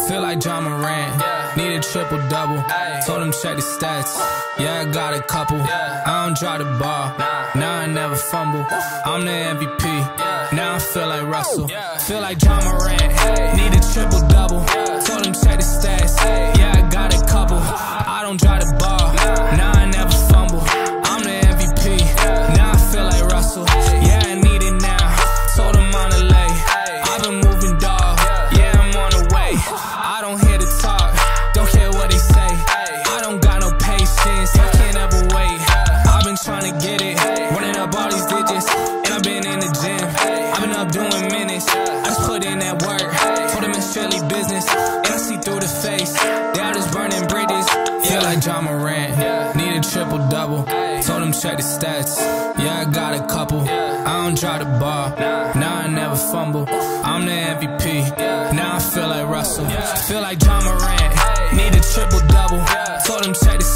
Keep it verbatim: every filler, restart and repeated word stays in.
Feel like John Morant, need a triple double. Told him check the stats, yeah I got a couple. I don't drop the ball, now I never fumble. I'm the M V P, now I feel like Russell. Feel like John Morant, need a triple double. Told him check the stats, yeah I got a couple. I don't drop the ball, now I never fumble. I'm the M V P, now I feel like Russell. Yeah I need it now, told him on the lay. I've been moving dog, yeah I'm on the way. I don't hear the talk, don't care what they say. I don't got no patience, I can't ever wait. I've been trying to get it, running up all these digits. And I've been in the gym, I've been up doing minutes. I just put in that work, told them it's strictly business. And I see through the face, they all just burning bridges. Feel like John Morant, need a triple double. Told him check the stats, yeah I got a couple. I don't drop the ball, now I never fumble. I'm the M V P, now I feel like Russell. Feel like John Morant, need a triple double. Told him check the